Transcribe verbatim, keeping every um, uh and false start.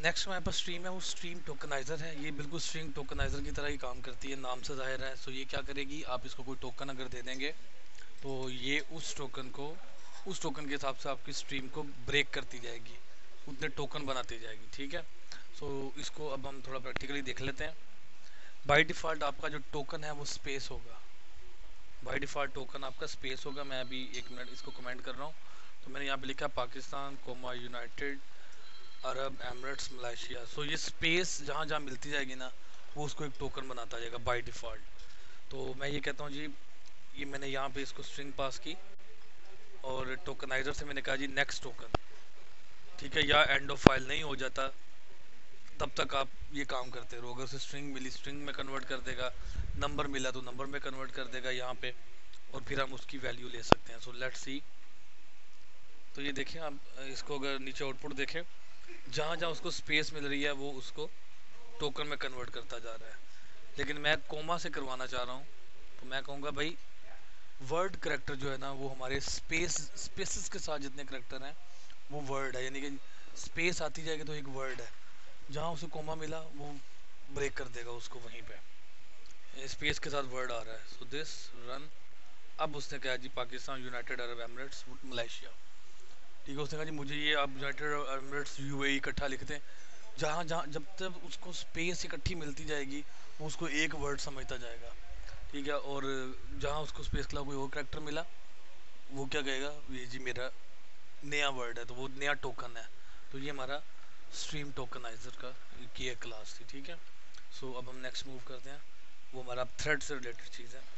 Next हमारे पास stream है, वो स्ट्रीम टोकनाइजर है। ये बिल्कुल स्ट्रीम टोकनाइजर की तरह ही काम करती है, नाम से जाहिर है। सो ये क्या करेगी, आप इसको कोई टोकन अगर दे देंगे तो ये उस टोकन को उस टोकन के हिसाब से आपकी स्ट्रीम को ब्रेक करती जाएगी, उतने टोकन बनाती जाएगी। ठीक है, सो इसको अब हम थोड़ा प्रैक्टिकली देख लेते हैं। बाय डिफ़ॉल्ट आपका जो टोकन है वो स्पेस होगा। बाय डिफ़ॉल्ट टोकन आपका स्पेस होगा। मैं अभी एक मिनट इसको कमेंट कर रहा हूँ। तो मैंने यहाँ पे लिखा Pakistan comma United Arab Emirates Malaysia. So ये स्पेस जहाँ जहाँ मिलती जाएगी ना, वो उसको एक टोकन बनाता जाएगा बाय डिफ़ॉल्ट। तो मैं ये कहता हूँ जी, ये मैंने यहाँ पे इसको स्ट्रिंग पास की और टोकनाइजर से मैंने कहा जी नेक्स्ट टोकन। ठीक है, या एंड ऑफ फाइल नहीं हो जाता तब तक आप ये काम करते रहो। अगर उसे स्ट्रिंग मिली स्ट्रिंग में कन्वर्ट कर देगा, नंबर मिला तो नंबर में कन्वर्ट कर देगा यहाँ पे, और फिर हम उसकी वैल्यू ले सकते हैं। So let's see. तो ये देखें आप, इसको अगर नीचे आउटपुट देखें, जहाँ जहाँ उसको स्पेस मिल रही है वो उसको टोकन में कन्वर्ट करता जा रहा है। लेकिन मैं कोमा से करवाना चाह रहा हूँ, तो मैं कहूँगा भाई वर्ड करेक्टर जो है ना, वो हमारे स्पेस स्पेसिस के साथ जितने करेक्टर हैं वो वर्ड है। यानी कि स्पेस आती जाएगी तो एक वर्ड है, जहाँ उसे कोमा मिला वो ब्रेक कर देगा उसको वहीं पे। स्पेस के साथ वर्ड आ रहा है। So this run. अब उसने कहा जी Pakistan United Arab Emirates Malaysia. ठीक है, उसने कहा जी मुझे ये आप यूनाइटेड अरब एमिरेट्स यूएई इकट्ठा लिखते हैं। जहाँ जहाँ जब तक उसको स्पेस इकट्ठी मिलती जाएगी वो उसको एक वर्ड समझता जाएगा। ठीक है, और जहाँ उसको स्पेस के अलावा कोई और करेक्टर मिला वो क्या कहेगा, ये जी मेरा नया वर्ड है, तो वो नया टोकन है। तो ये हमारा स्ट्रीम टोकनाइजर का की एक क्लास थी। ठीक है, सो अब हम नेक्स्ट मूव करते हैं। वो हमारा थ्रेड से रिलेटेड चीज़ है।